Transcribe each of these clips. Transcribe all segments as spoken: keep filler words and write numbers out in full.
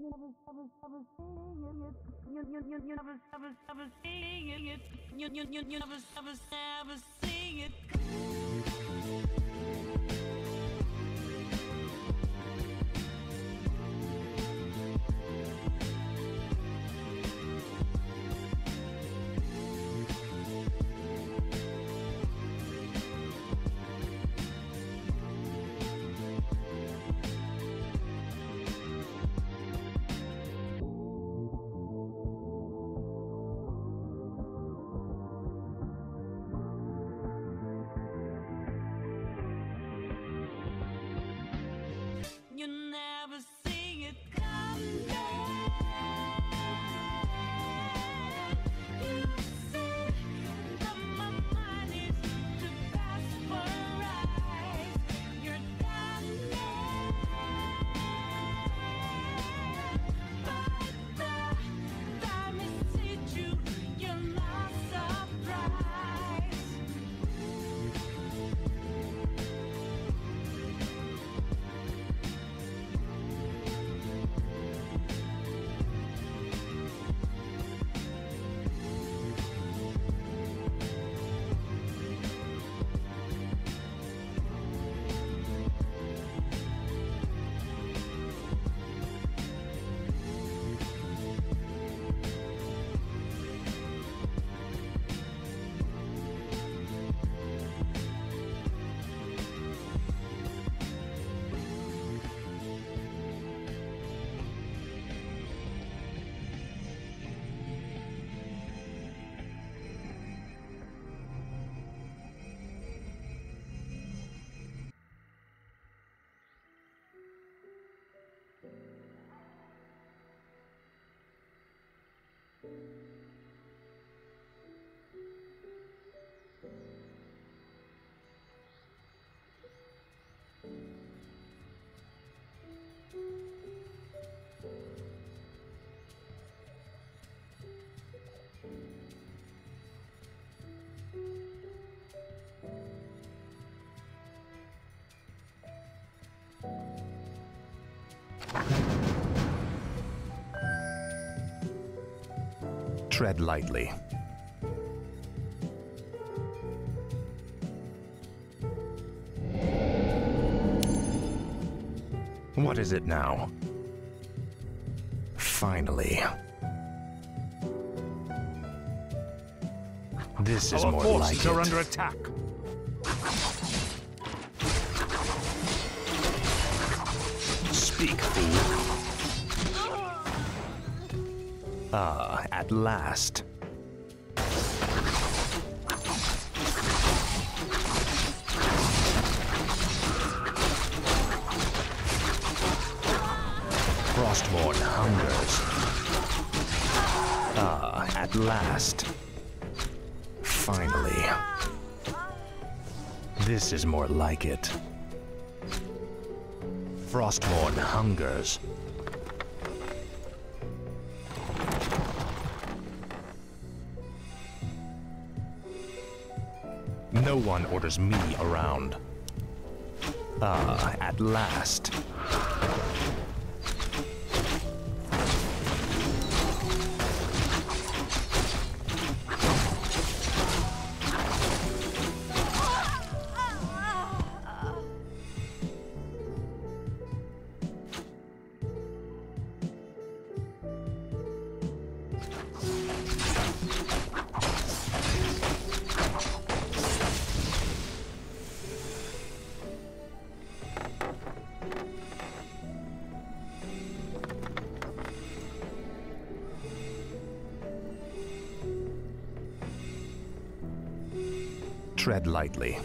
You never see it come down. You see that my mind is to pass for right. You're down there, but the time is hit you. You're not surprised. Tread lightly. What is it now? Finally. This is Our more forces like are it. under attack. Speak, fool. Ah, at last. Frostmourne hungers. Ah, at last. Finally. This is more like it. Frostmourne hungers. No one orders me around. Ah, at last. Tread lightly.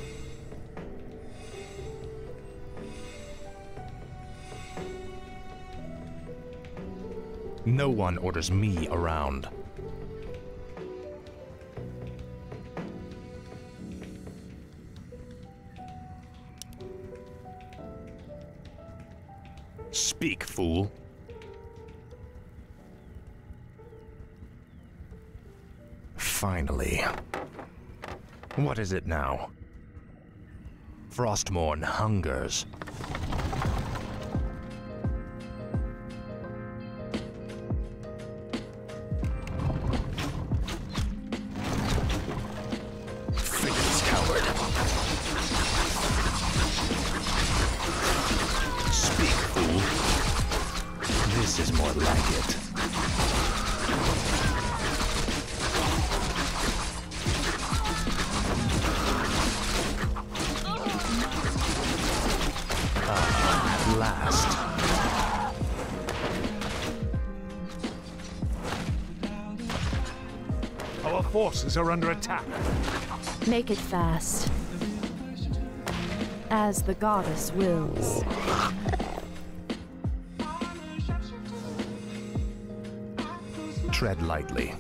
No one orders me around. Speak, fool. Finally. What is it now? Frostmourne hungers. This is more like it. Ah, at last. Our forces are under attack. Make it fast. As the goddess wills. Tread lightly.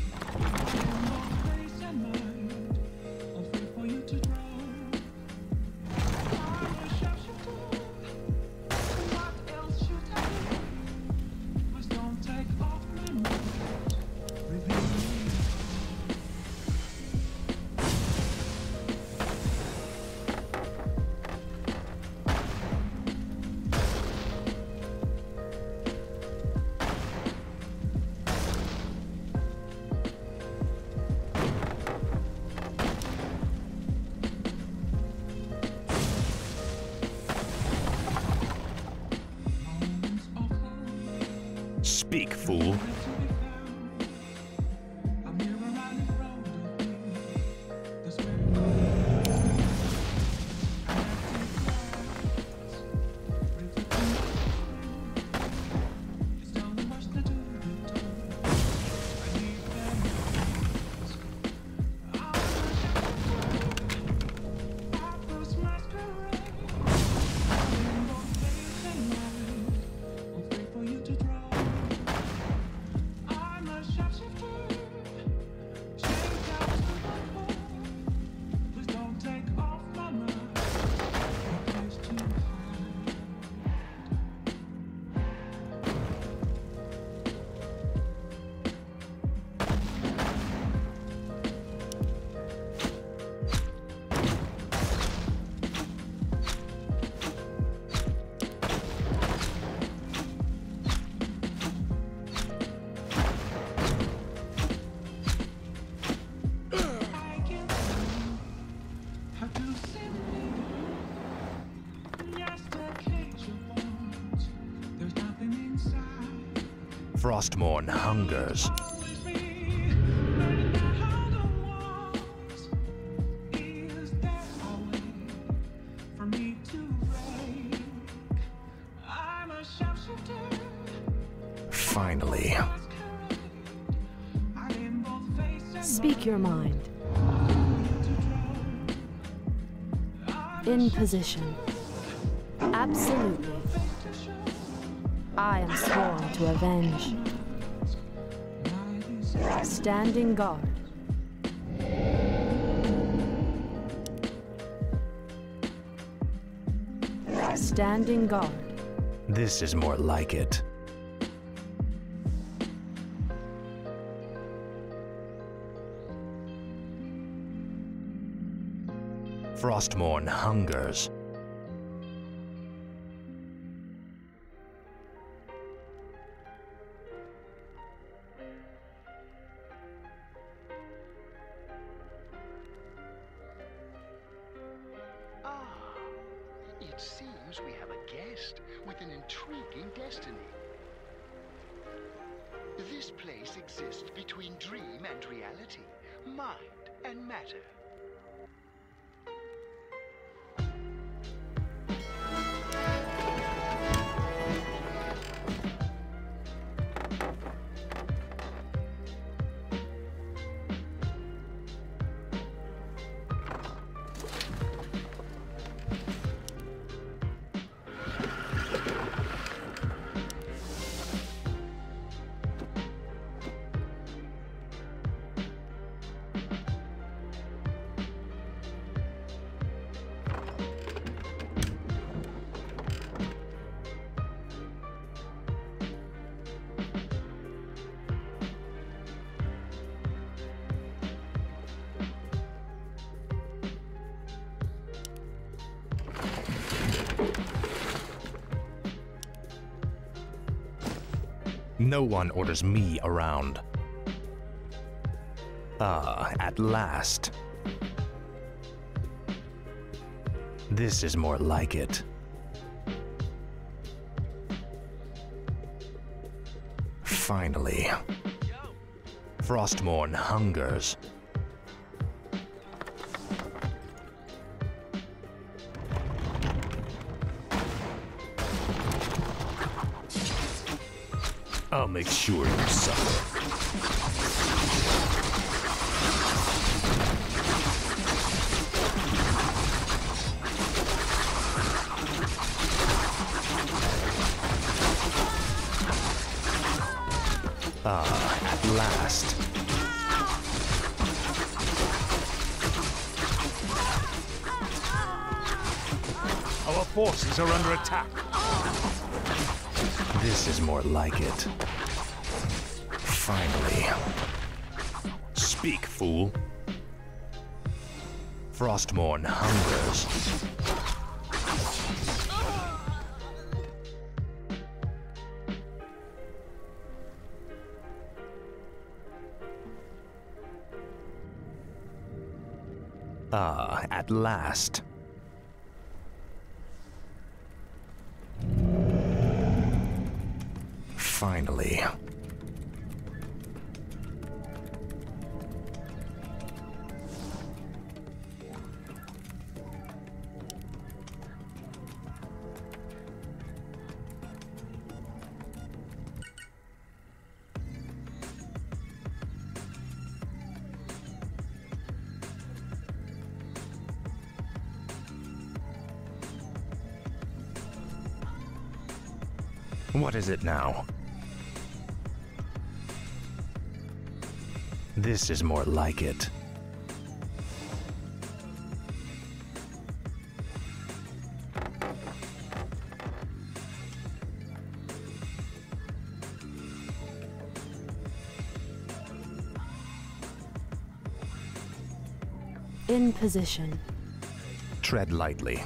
Speak, fool. Frostmourne hungers. Finally. Speak your mind. In position. Absolutely. I am sworn to avenge. Standing guard. Standing guard. This is more like it. Frostmourne hungers. It seems we have a guest with an intriguing destiny. This place exists between dream and reality, mind and matter. No one orders me around. Ah, at last. This is more like it. Finally. Frostmourne hungers. I'll make sure you suffer. Ah, at last. Our forces are under attack. This is more like it. Finally. Speak, fool. Frostmourne hungers. Ah, at last. Finally. What is it now? This is more like it. In position. Tread lightly.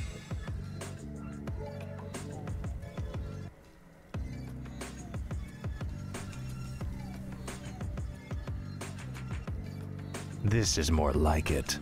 This is more like it.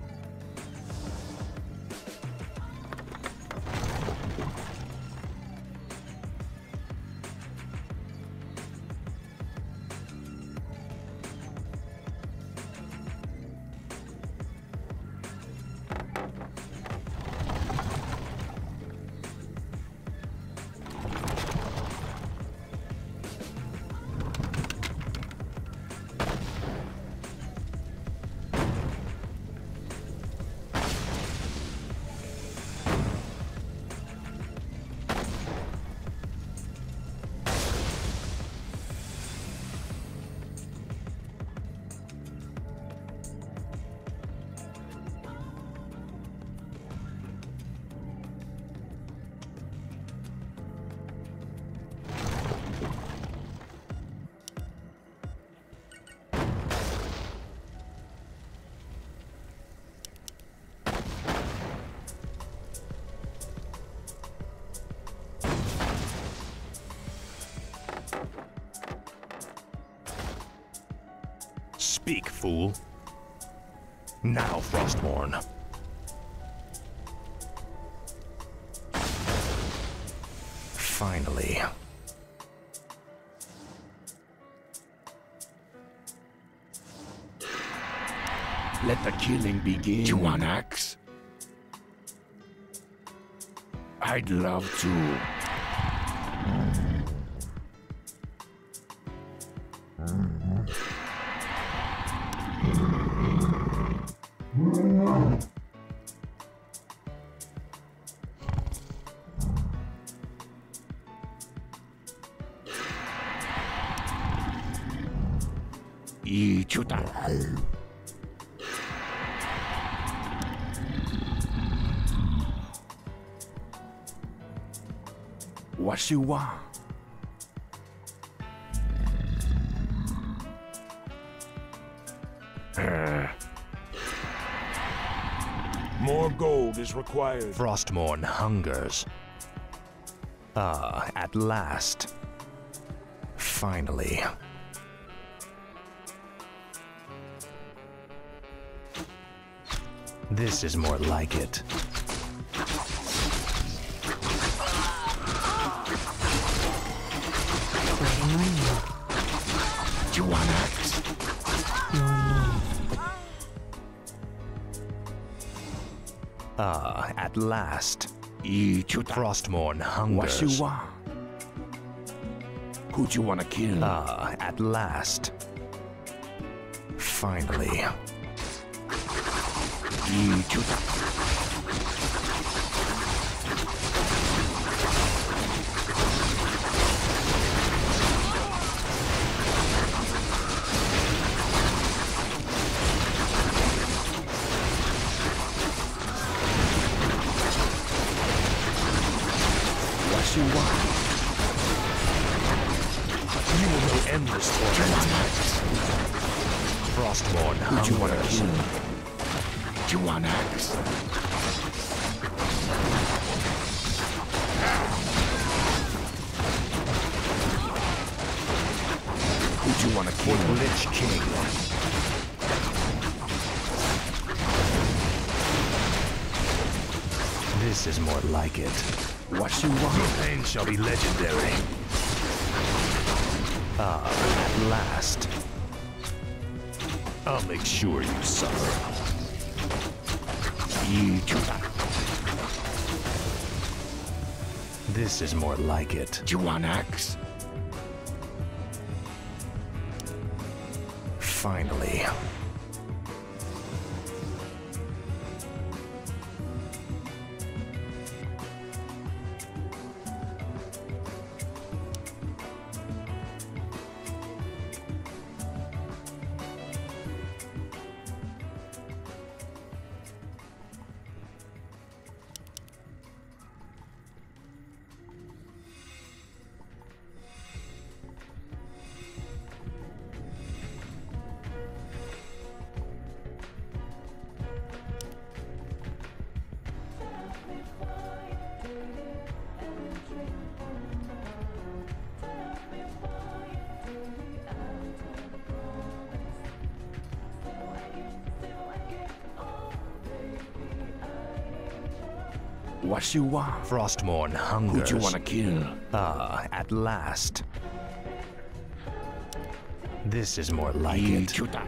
Speak, fool. Now, Frostmourne. Finally. Let the killing begin. You want axe? I'd love to. 이주다. What you want? Uh, more gold is required. Frostmourne hungers. Ah, at last. Finally. This is more like it. Waiting on you. Ah, at last. 이 주다. Frostmourne What you hungers. want? Who'd you wanna kill? Ah, at last. Finally. 이 주다. What you want? You will know endless torment. Frostmourne Who'd you wanna hungers. kill? You want axe? Who'd you wanna For kill? Lich King. This is more like it. What you want? Pain shall be legendary. Ah, at last. I'll make sure you suffer. 이 주다. This is more like it. You want axe? Finally. What you want? Frostmourne Who'd hungers. you wanna kill? Ah, at last. This is more like 이 it. 주다.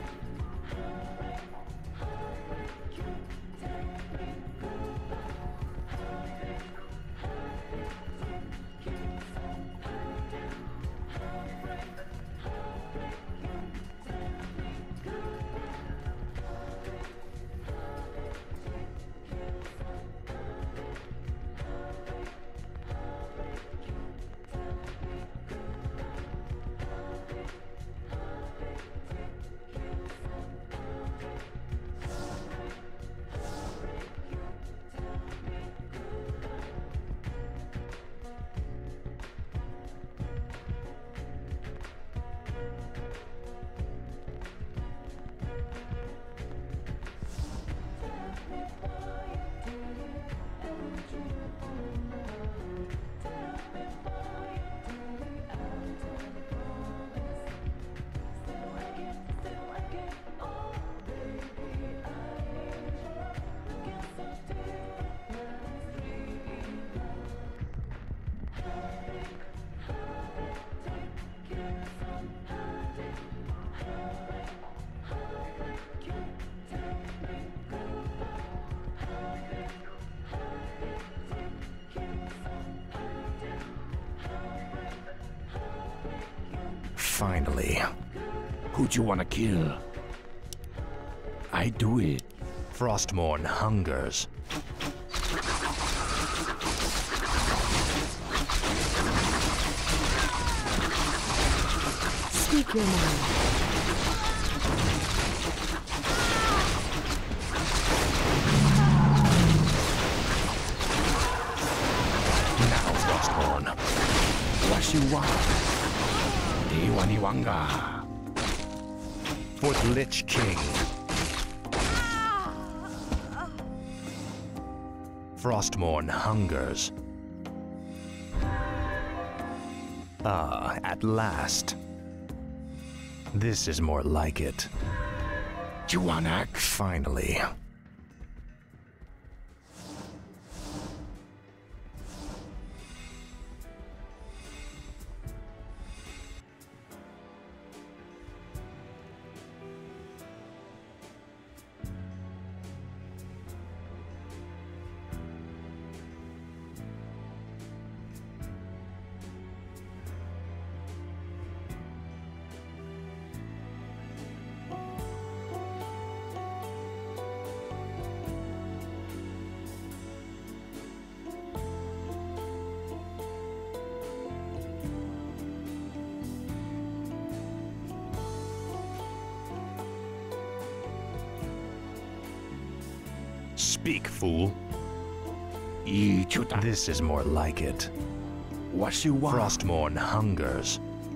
Finally. Who'd you wanna kill? I do it. Frostmourne hungers. Speak your mind. Now, Frostmourne. What you want? 대환이 왕가. For the Lich King. Frostmourne hungers. Ah, at last. This is more like it. You want axe? Finally. Speak, fool. Ichuta. This is more like it. Washiwa. Frostmourne hungers.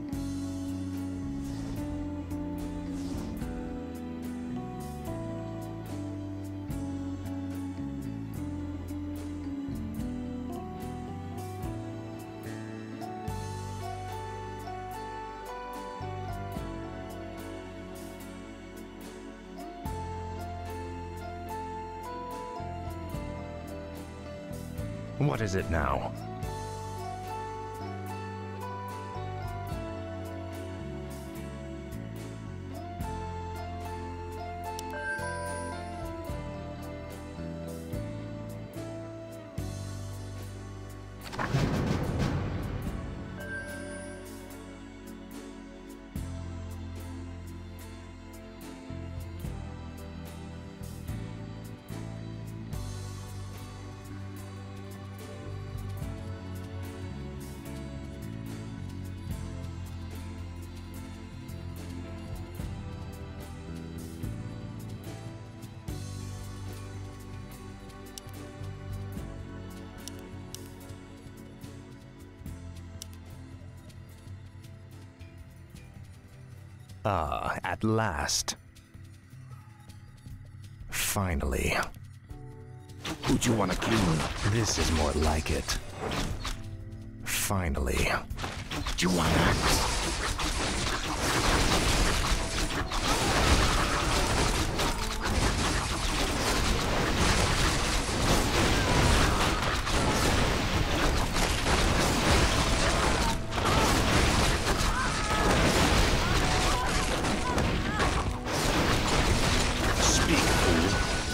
What is it now? Ah, at last. Finally. Who'd you want to kill? This is more like it. Finally. Do you want to? Speak, fool.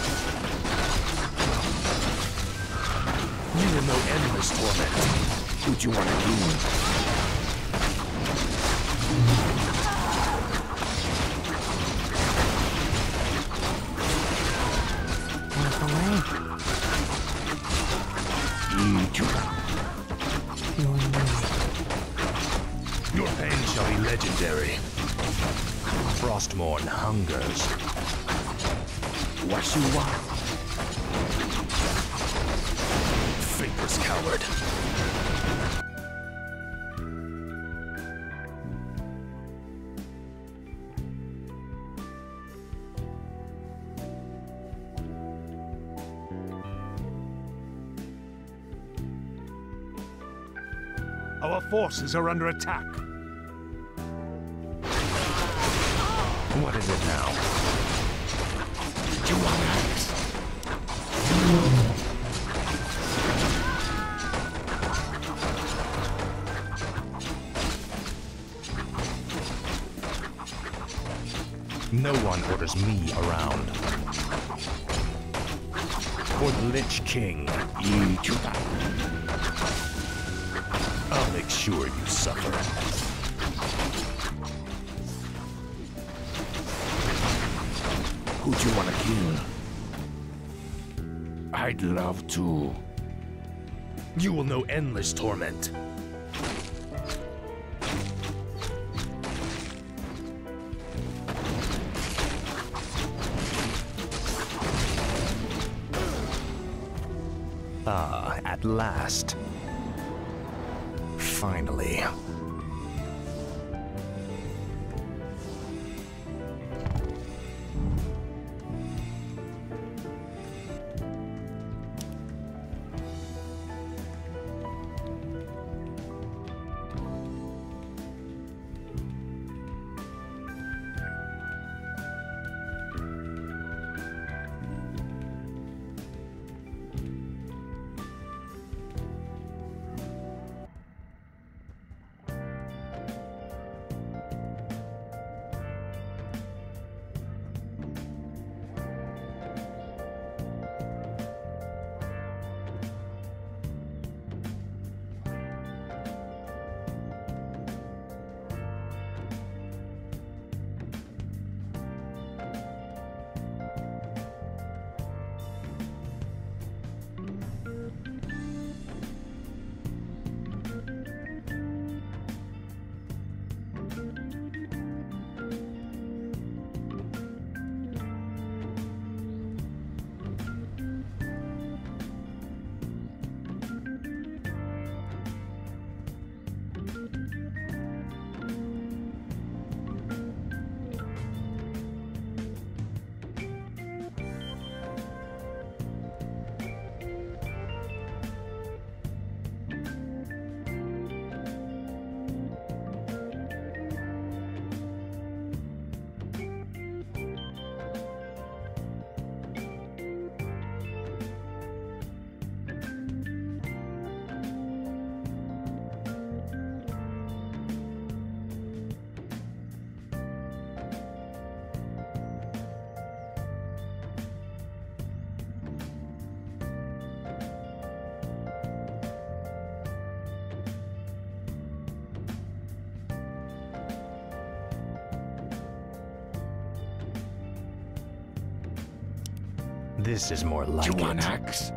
You will know endless torment. Who'd you want to kill? Walk away. Ichuta. Your will. Your pain shall be legendary. Frostmourne hungers. Washiwa. Faithless coward. Our forces are under attack. What is it now? Do you want to? No one orders me around. For the Lich King, Ichuta. I'll make sure you suffer. Who'd you want to kill? I'd love to. You will know endless torment. Ah, at last. Finally. This is more like You want it. axe?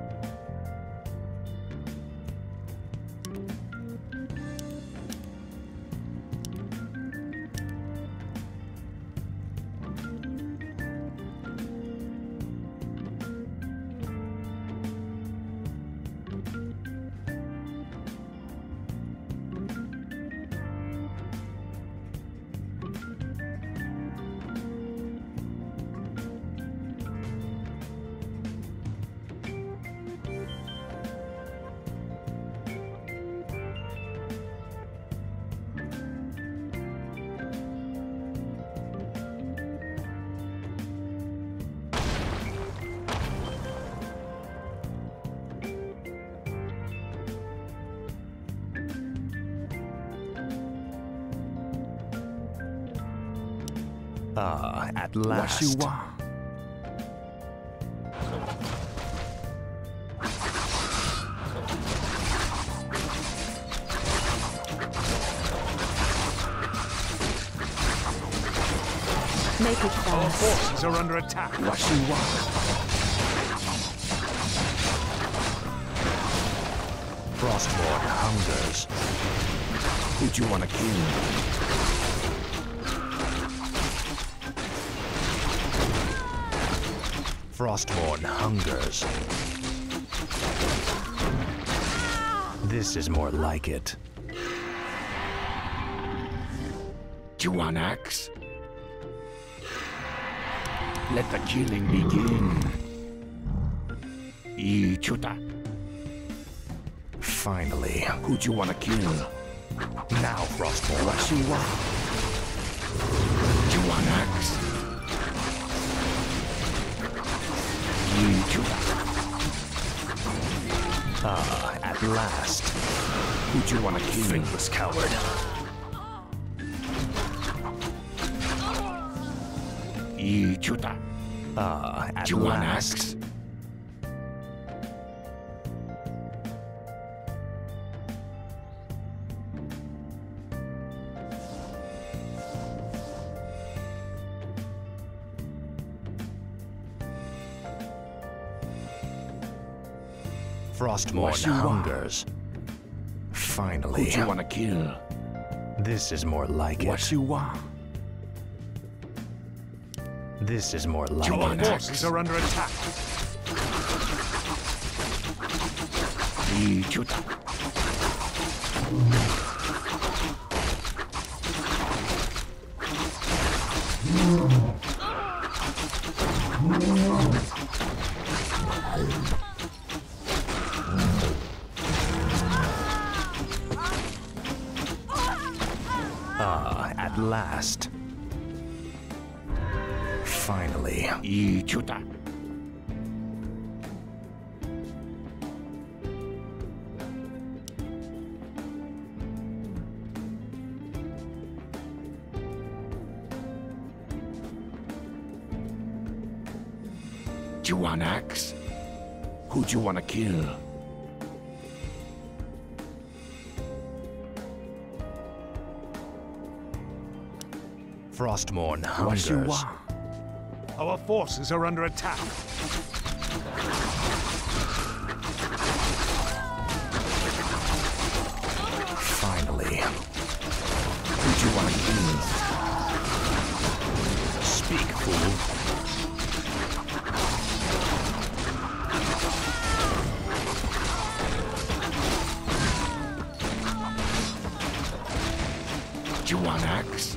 Ah, at What last. you want? Make it Our fast. forces are under attack. What you want? Frostborn hungers. Who do you want to kill? Frostborn hungers. This is more like it. Do you want axe? Let the killing begin. Ichuta. Finally. Who do you want to kill? Now, Frostborn. What you want? Do you want axe? Ichuta. Ah, at last. Who do you want to kill? Fingless coward. Ichuta. Ah, at Do you want last. axe? Frostborn What you want? hungers. Who Finally. do you want to kill? This is more like it. What you want? This is more like you Our want it. axe? forces are under attack. Ichuta. Ah, at last. Finally. Ichuta. Do you want axe? Who do you want to kill? Frostborn What you hungers. want? Our forces are under attack. Finally. Who do you want to kill? Speak, fool. Do you want axe?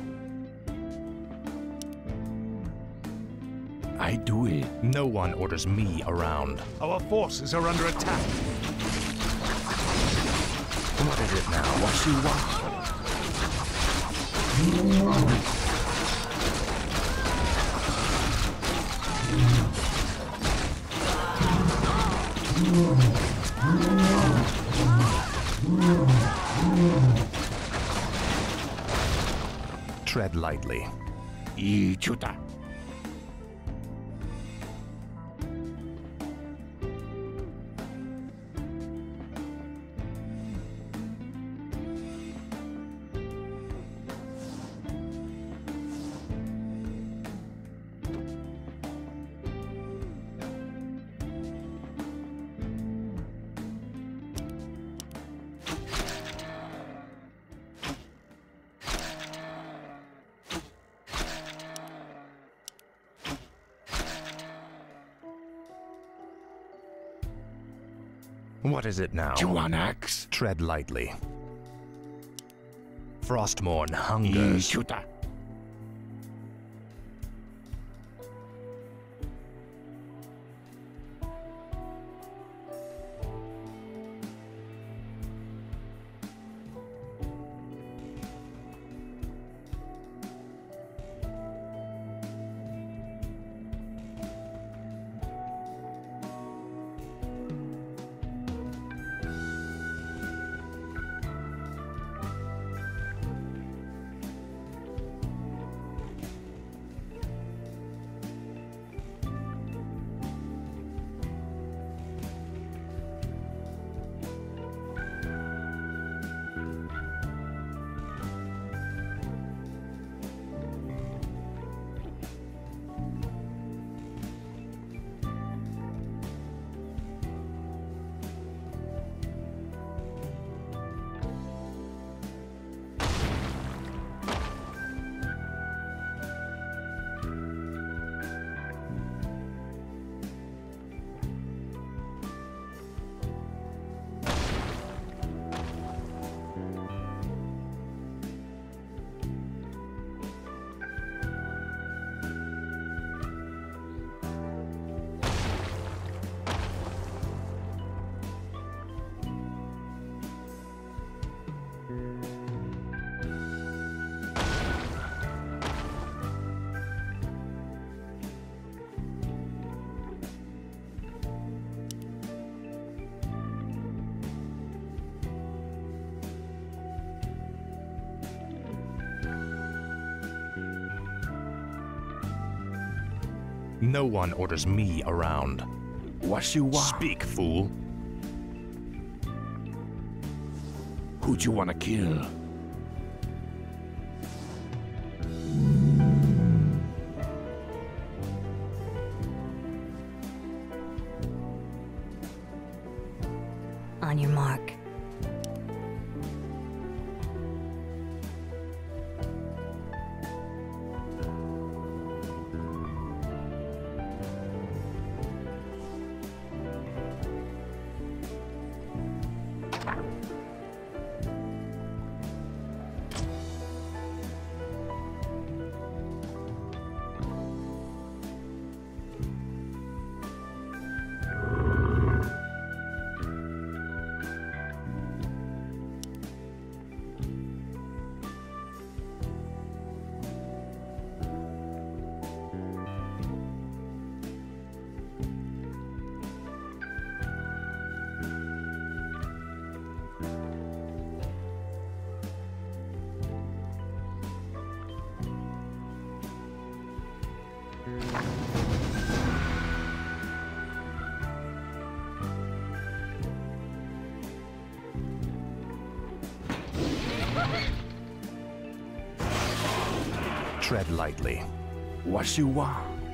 I do it. No one orders me around. Our forces are under attack. What is it now? What you want? Tread lightly. Ichuta. What is it now? You want axe? Tread lightly. Frostmourne hungers. Chuta. No one orders me around. What you want? Speak, fool. Who'd you wanna kill? On your mark. Tread lightly. What you want?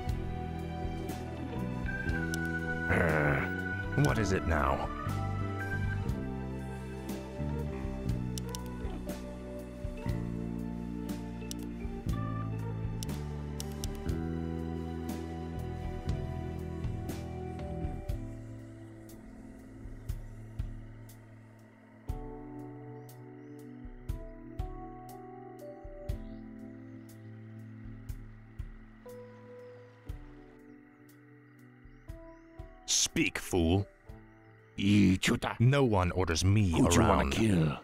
What is it now? Speak, fool. Chuta. No one orders me Who'd you wanna around. kill?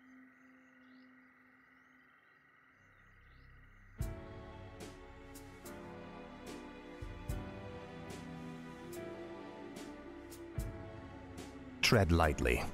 Tread lightly.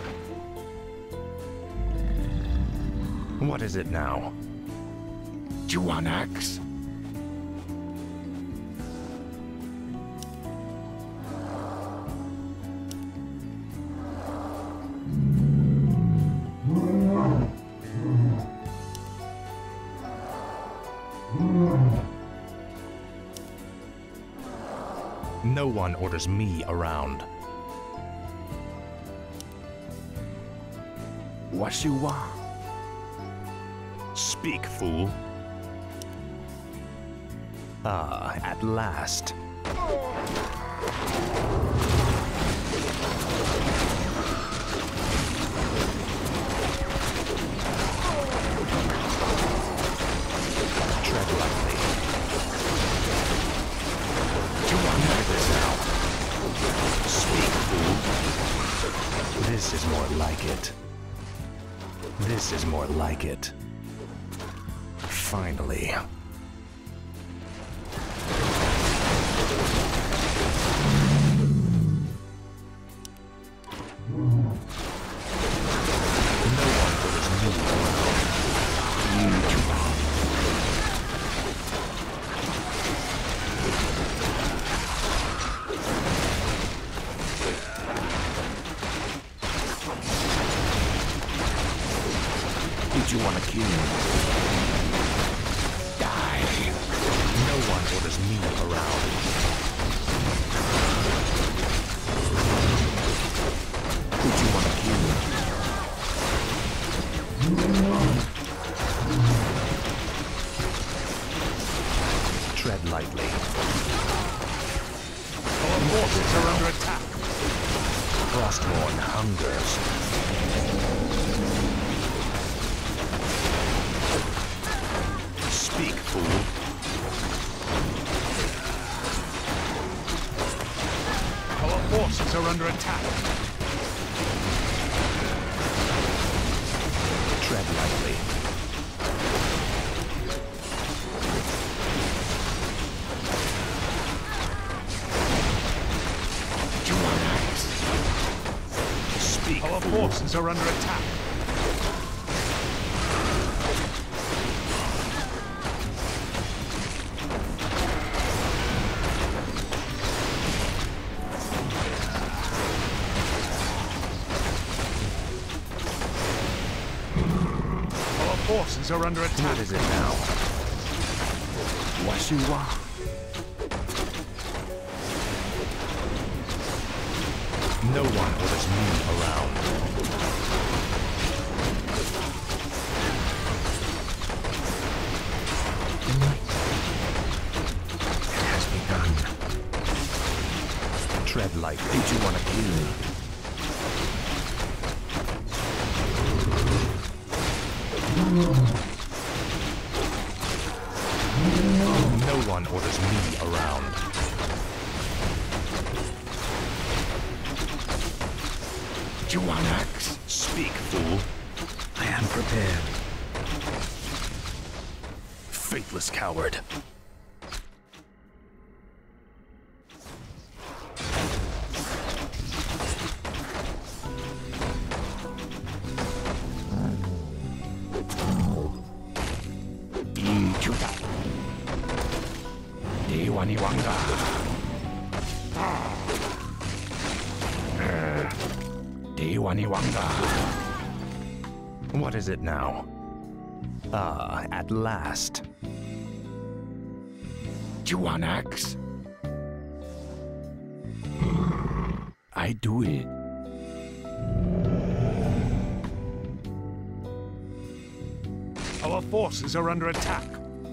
What is it now? you want axe? No one orders me around. What you want? Speak, fool. Ah, at last. Tread lightly. You want this now? Speak, fool. This is more like it. This is more like it. Finally. Did you want to kill me? Die. No one orders me around. Did you want to kill me? Tread lightly. Our forces are under attack. Frostmourne hungers. Speak, fool. Our forces are under attack. Tread lightly. You want axe? Speak, Our fool. forces are under attack. Our forces are under attack. What is it now? What you want? No one orders me around. It has begun. Tread lightly. Did you want to kill me? No one orders me around. You want axe? Speak, fool. I am prepared. Faithless coward. Ichuta. Dewani Wanga. Dewani Wanga. What is it now? Ah, at last. You want axe? I do it. Our forces are under attack.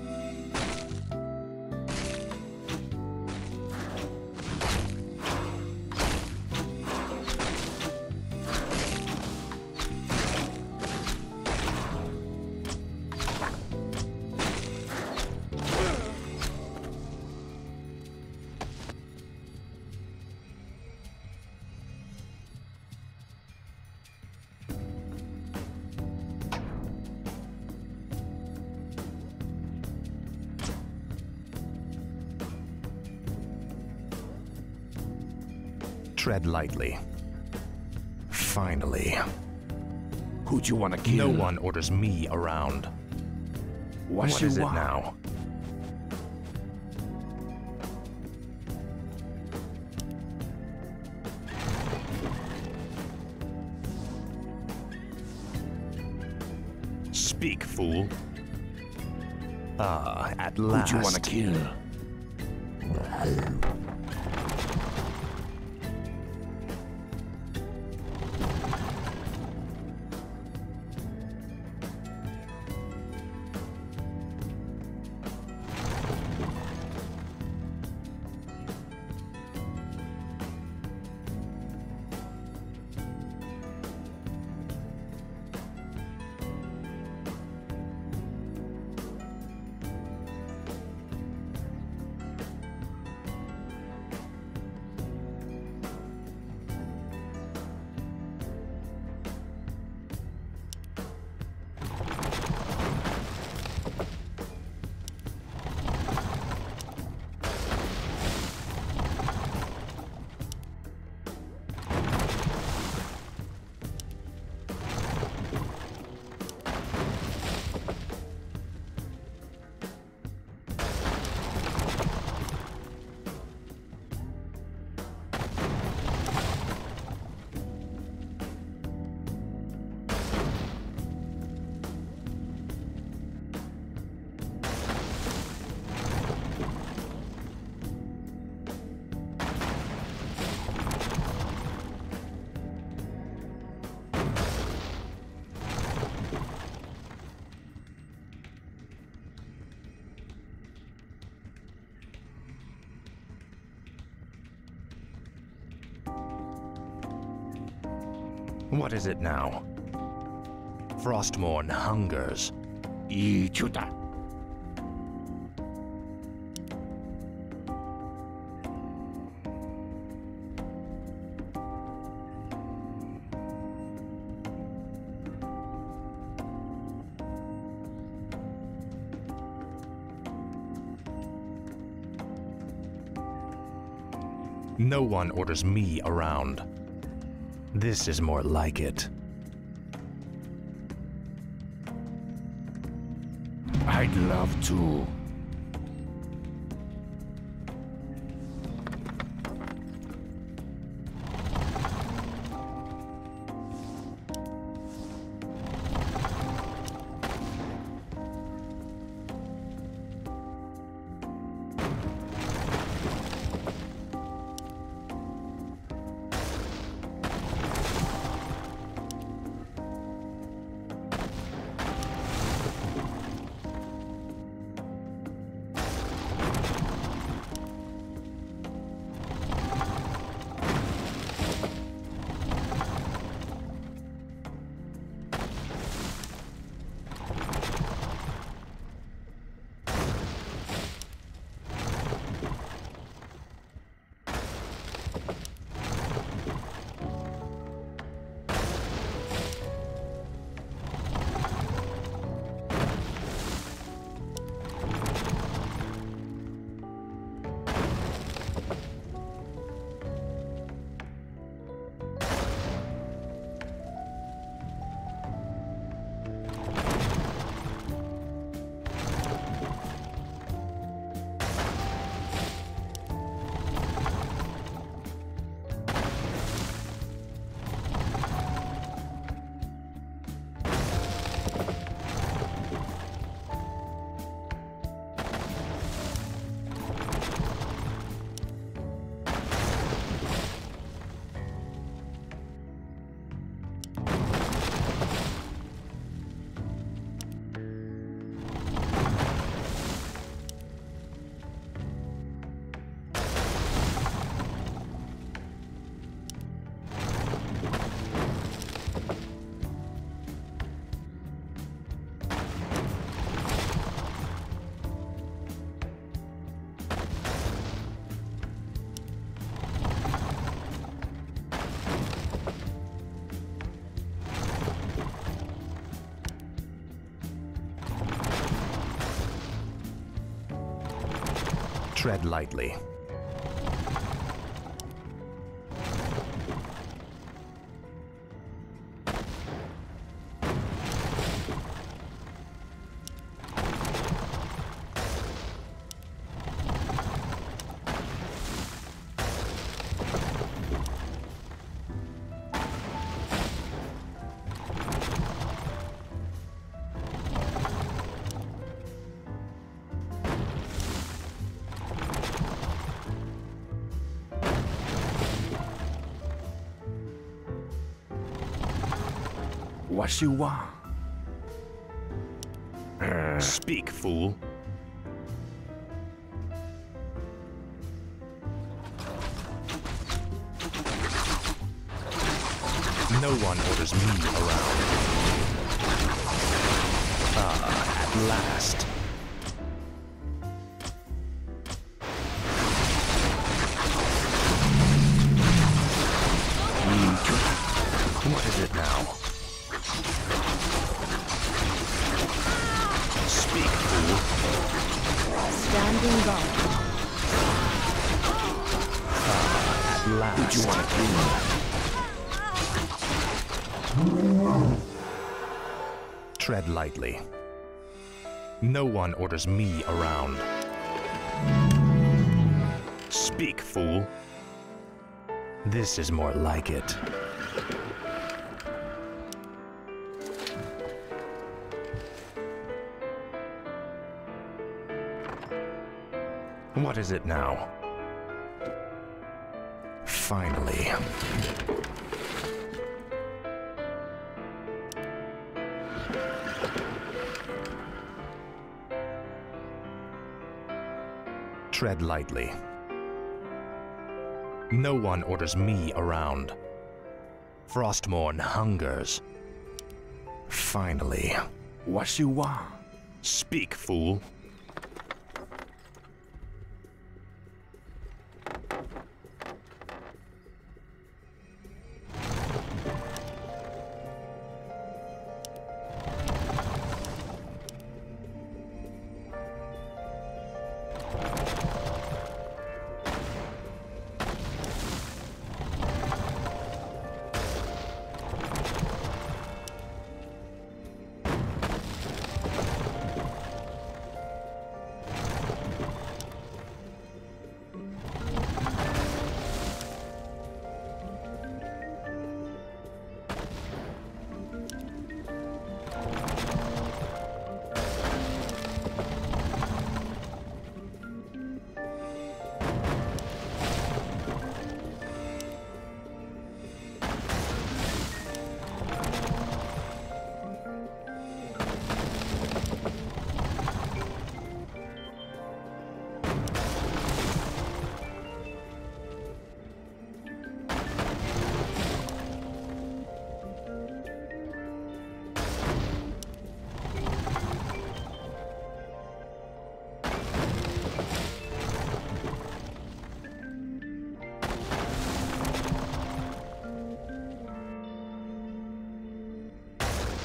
Tread lightly. Finally. Who'd you want to kill? No one orders me around. What, What you is it want? now? Speak, fool. Ah, at Who last. do you want to kill? What is it now? Frostmourne hungers. Ichuta. No one orders me around. This is more like it. I'd love to. Tread lightly. What you want? Speak, fool. No one orders me around. Ah, at last. What is it now? Speak, fool. Standing guard. At last. Who'd you want to kill? Tread lightly. No one orders me around. Speak, fool. This is more like it. What is it now? Finally. Tread lightly. No one orders me around. Frostmourne hungers. Finally. What you want? Speak, fool.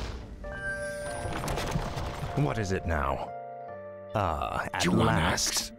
What is it now? Ah, at You want last. next?